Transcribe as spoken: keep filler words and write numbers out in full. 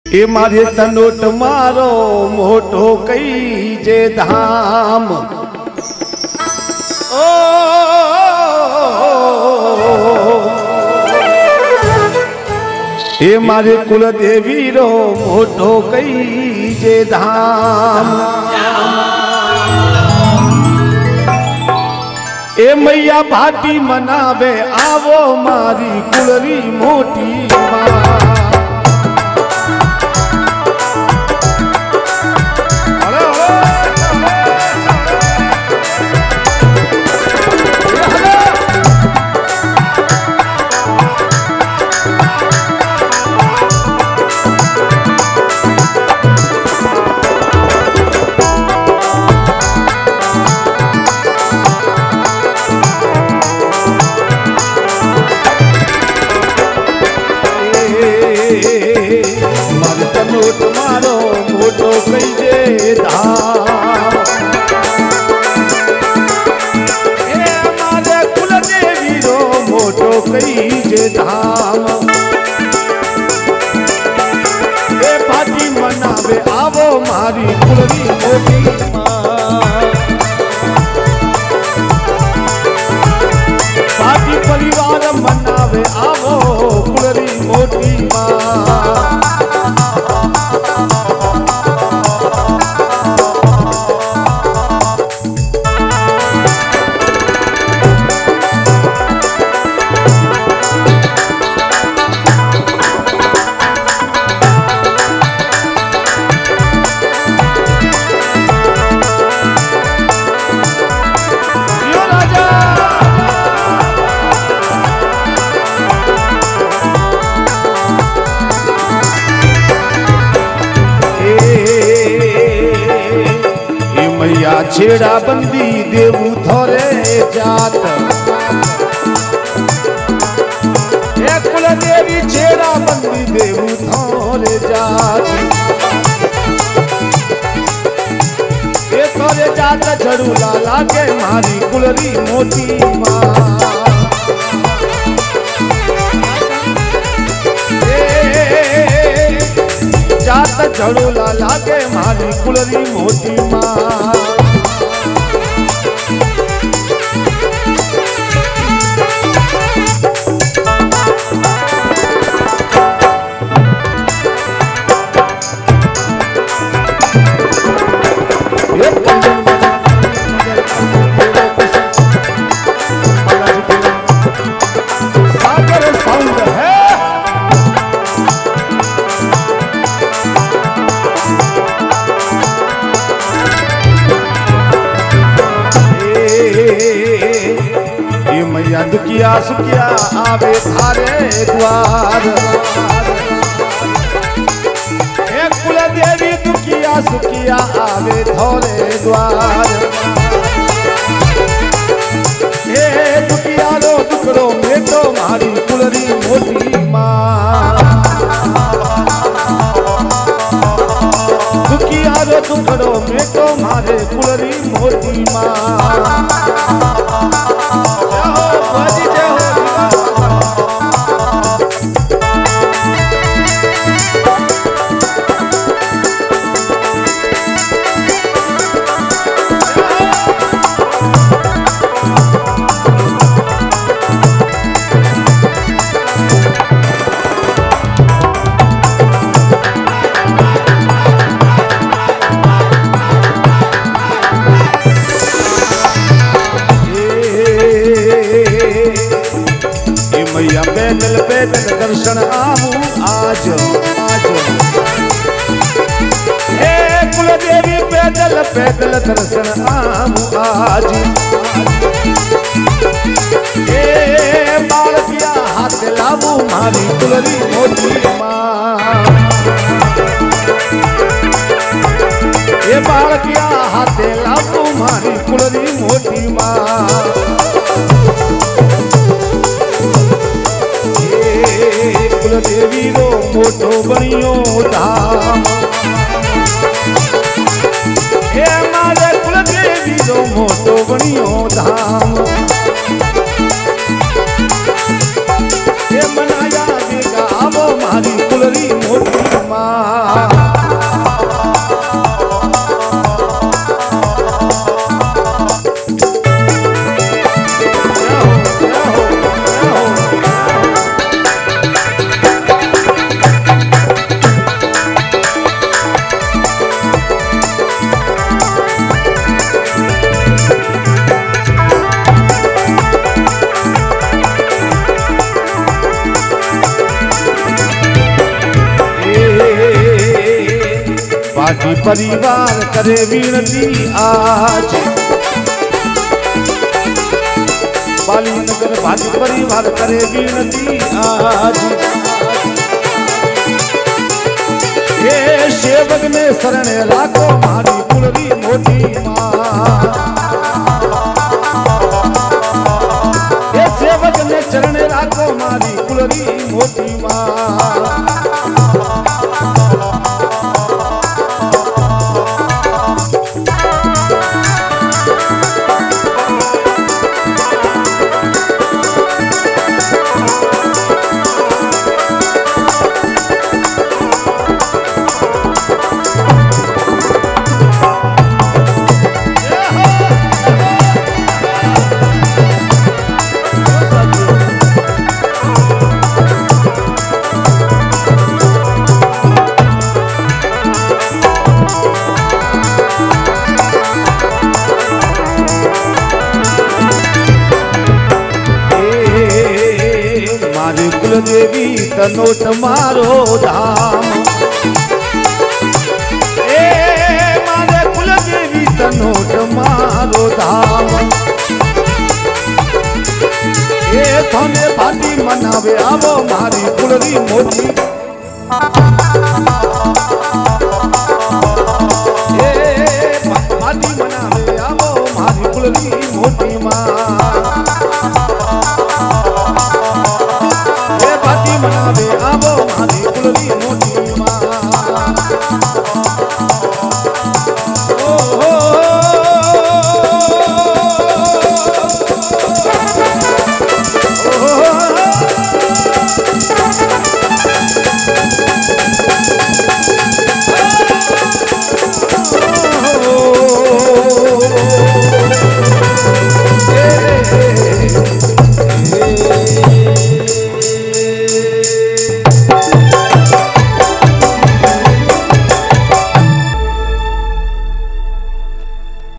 ए मारे तनोट मारो मोटो कई जे धाम ओ ए मारे कुल देवी रो मोटो कई जे धाम ए मैया भाटी मनावे आवो मारी कुलरी मोटी मां तुम्हारो मोटो कई जे धाम ए मारे कुल देवी रो मोटो कई जे धाम ए भाटी मनावे आवो मारी कुलरी मोटी मां भाटी परिवार मनावे आवो कुलरी मोटी मां छेड़ा बंदी देवू थोरे जात ए कुल देवी छेड़ा बंदी देवू थोरे जात ए थोरे जात झड़ूला लागे मारी कुलरी मोटी मां ए जात झड़ूला लागे मारी कुलरी मोटी मां दुखिया सुखिया आवे थारे द्वार ए कुल देवी दुखिया सुखिया आवे थोरे द्वार ए दुखिया रो दुखड़ो मेटो मारी कुलरी मोटी मां दुखिया रो दुखड़ो मेटो मारे कुलरी मोटी मां पैदल पैदल दर्शन आऊं आज आज हे कुल देवी पैदल पैदल दर्शन आऊं आज हे बालकिया हाथ लाऊं मारी कुलरी मोटी मां हे बालकिया हाथ लाऊं मारी कुलरी मोटी मां कुल देवी रो मोटो बनियो धाम हे मारे कुल देवी रो मोटो बनियो धाम हे मनाया देगा आवो मारी कुलरी मोटी मां भाटी परिवार करे विनती आज। बालीनगर भाटी परिवार करे विनती आज। ये सेवक ने शरण राखो मारी कुलरी मोटी मां। ये सेवक ने चरण राखो मारी कुलरी मोटी मां। देवी तनोट मारो धाम। ए मारे कुल देवी तनोट मारो धाम। ए थाने भाटी मनावे आवो मारी कुलरी मोटी